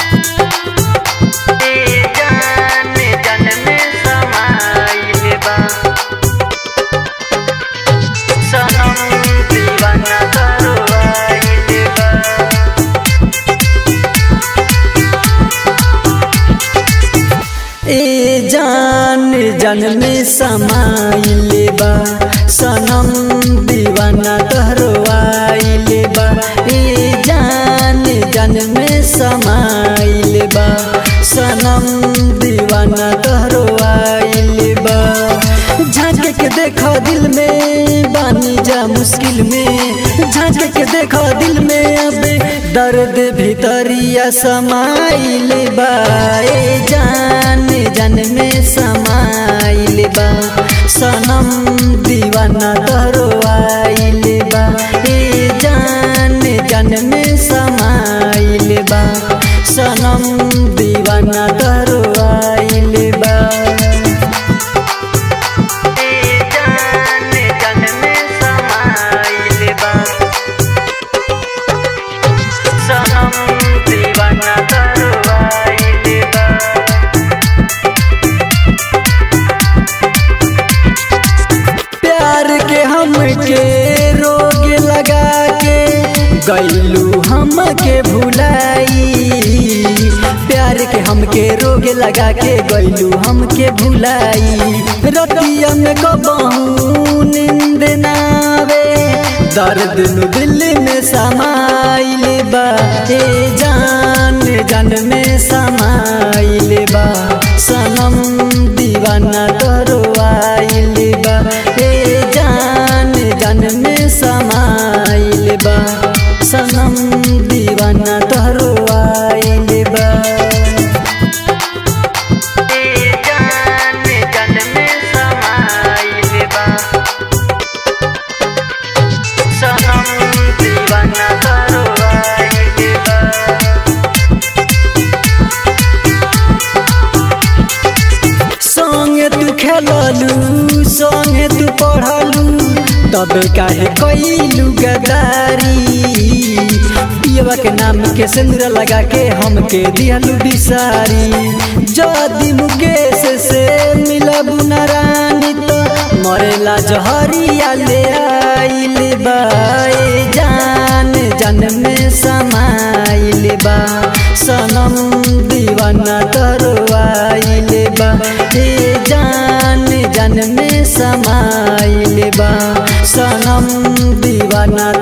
जान में समाइले बा सनम दीवाना तोहरो आइले बा। ए जान में समाइले बा सनम दीवाना तोहरो आइले बा। झांक के देखो दिल में बानी जा मुश्किल में, झांक के देखो दिल में अब दर्द भीतरिया समाइले बा। ए जान में समाइले बा सनम दीवाना तोहरो आइले बा। ए जान में समाइले बा सनम दीवाना तोहरो आइले बा। के रोग लगा के गैलू हमके भुलाई, प्यार के हमके रोग लगा के गैलू हमके भुलाई। रतिया में कबहू नींद नावे दर्द दिल में समाइले बा। ए जान में समाइले बा सनम दीवाना तोहरो आइले बा। ए जान में समाइले बा सनम दीवाना तोहरो आइले बा। ए जान में समाइले बा सनम दीवाना तोहरो आइले बा। संगे तू खेललू संगे तू पढ़लू तब काहे कैलू गदारी। पियवा के नाम के सिंदूर लगा के हमके दिहलू बिसारी। जदी मुकेश से मिलबू न रानी तो मरेला जहरिया ले आइले बा। ए जान में समाइले बा सनम दीवाना तोहरो आइले बा। ए जान में समाइले बा सनम दीवाना